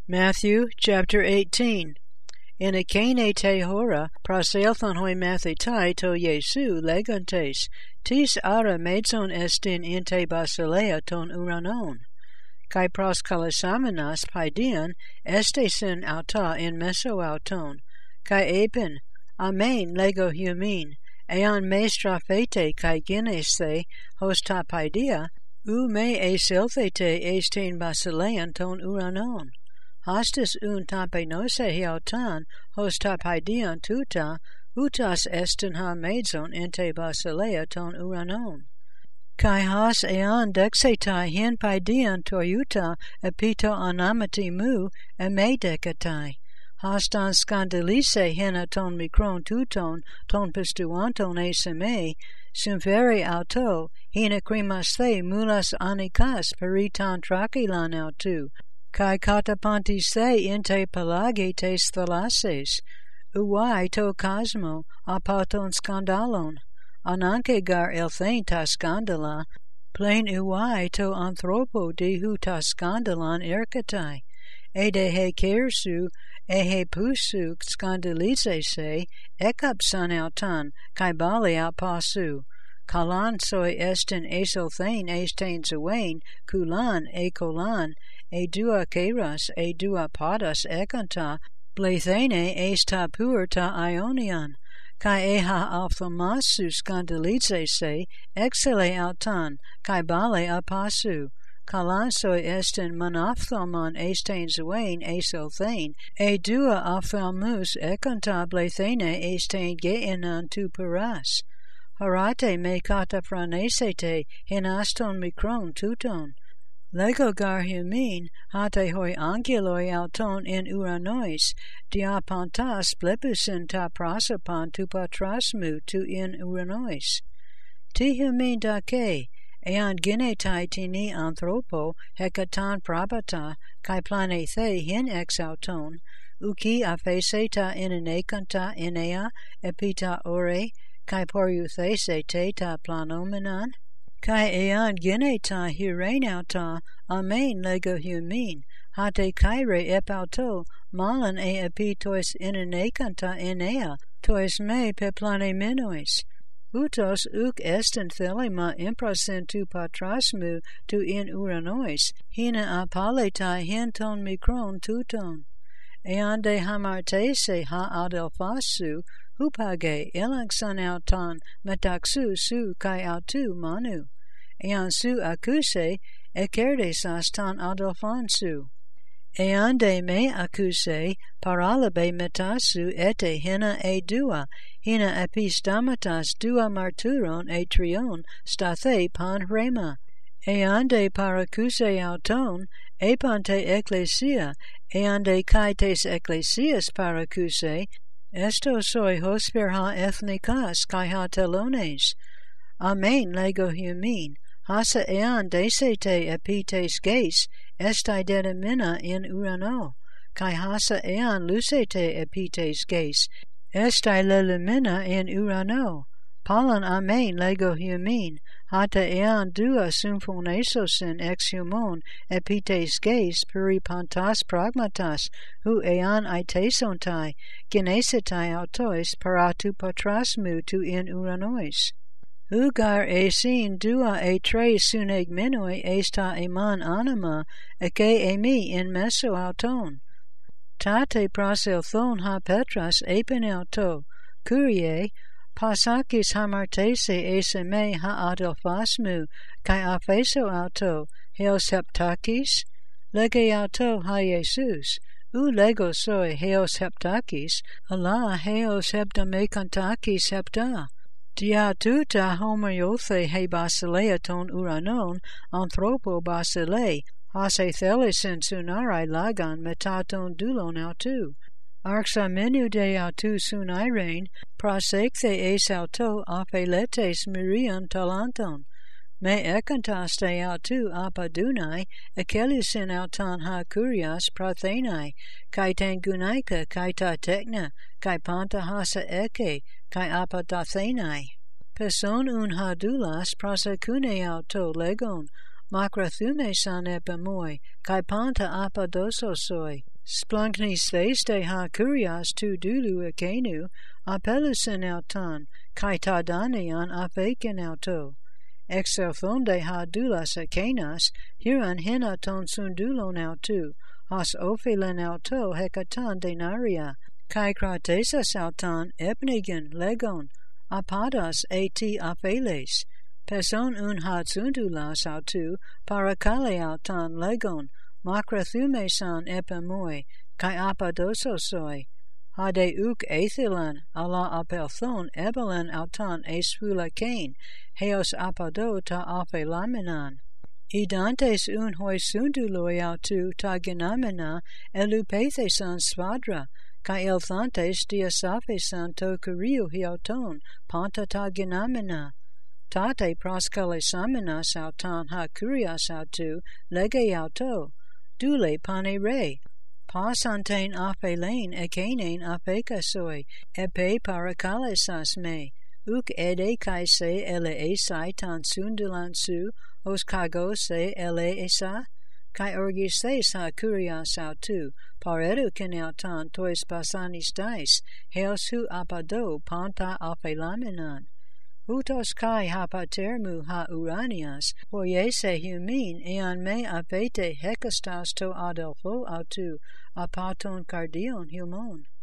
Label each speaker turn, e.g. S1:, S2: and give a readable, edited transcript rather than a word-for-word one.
S1: Matthew chapter 18. In ekene te hora proselthon hoi mathetai to Jesu legantes, tis ara medzon estin in te basileia ton uranon. Kai pros kalasamenas paidian estesin auta in meso auton, kai epen, amen lego humin, ean mestra fete kai ginese hosta paidia, u me eselthete estin basilean ton uranon. Hostis un tapenose hiautan hos tapaidian tuta, utas estin ha medzon ente basileia ton uranon. Kai hos ean dexetai hin paidian toiuta epito anamati mu eme decatai. Hostan scandalise hina ton micron tuton ton pistuanton eseme, sumferi auto, hina crimas the mulas anicas peritan trachilan autu, kai katapantis se inte pelage tes thalases, uai to cosmo apaton scandalon, ananke gar elthain ta scandala, plain uai to anthropo dehu ta scandalan erkatai, ede he kersu, ehe pusu scandalize se, ekapsan autan, kai bali apasu, kalan soi estin esothain estain zuain, kulan e kolan, e dua keras, e dua podas ekanta, blethene es ta pur ta ionian, kai eha althamasu scandalize se, exele autan, kai bale apasu, kalansoi estin monaphthomon estain zuain esothain, e dua aphthalmus ekanta blethene estain geenan tu puras. Harate me kata phranesete hinaston mikron tuton. Lego gar humin, hate hoi angeloi auton in uranois, diapantas blepusin ta prasopan tu patrasmu tu in uranois. Ti humin dake, ean ginetai tini anthropo, hekatan prabata, kai plane the hin ex auton, uki afeseta inenekanta inea, epita ore, kai poruthese te ta planomenan, kai ean gineta hirenauta, amen lego humin, hate kaire epauto, malan e epitois inenekanta enea, tois me peplane menois. Utos uk estin thelema improsin tu patrasmu tu in uranois, hina apaleta hinton mikron tuton. Eande hamartese ha adelphasu, hupage elangsan autan metaxu su kai autu manu. Ean su acuse ekerdesas tan adelphansu. Eande me acuse paralabe metasu ete hina e dua, hina epistamatas dua marturon e trion stathe pan rema. Eande paracuse auton, epante ecclesia, eande kaites ecclesias paracuse, esto soi hosper ha ethnicas kai ha telones. Amen lego humin, hasa ean desete epites geis, estai dedemina in urano, kai hasa ean lucete epites geis, estai lelemina in urano. Palan amen lego humin, hata ean dua symphonesosin ex humon epites geis peripantas pragmatas, hu ean aitesontai, genesetai autois paratu patrasmu tu in uranois. Ugar esin dua e tre sunegmenoi esta eman anima, eke emi in meso auton. Tate praselthon ha petras epen auto, curie, pasakis hamartese eseme ha adelphasmu, kai apheso auto, heos heptakis, lege auto ha Jesus, u lego soi heos heptakis, ala heos heptamekantakis hepta. Dia tuta homoiothe he basileia ton uranon, anthropo basile, hase thelisin sunarai lagan metaton dulon autu. Arxa menu de autu sunairein, prasekthe es auto apheletes mirion talanton. Me ekantaste autu apadunai, ekelusin autan ha kurias prathenai, kai tangunaika kai ta tekna, kai panta hasa eke, kai apadathenai. Person un hadulas prosecune auto legon, macrathume san epamoi, kai panta apadososoi. Splunknis theste ha kurias tu dulu akenu, apelusen auton, kai tardanian afeken auto. Exerthonde ha dulas akenas, hiran henaton sundulon autu, has ophilen auto hekatan denaria, kai kratesas auton epnigen legon, apadas et apheles, person un had sundulas autu, parakale auton legon, makrathumesan epamoi, kai apadososoi, hade uk ethilan, ala apelthon ebelen auton esphulakain, heos apado ta aphelamenan. Idantes un hoi sunduloi autu ta genamena elupethesan svadra, kai elthantes diasaphesan to kuriu hioton, panta ta genamena. Tate proskale samenas auton ha kurias autu, lege auto, dule pane re, pasantain aphelain ekenein aphekasoi, epe parakalesas me, uk ede kai se ele esai tan sundulansu, os kago se ele esa, kai orgises ha kurias autu, paredu kenautan tois pasanis dais, heos hu apado panta aphelamenan. Utos kai hapatermu ha uranias, poiese humin ean me apete hekastas to adelpho autu, apaton cardion humon.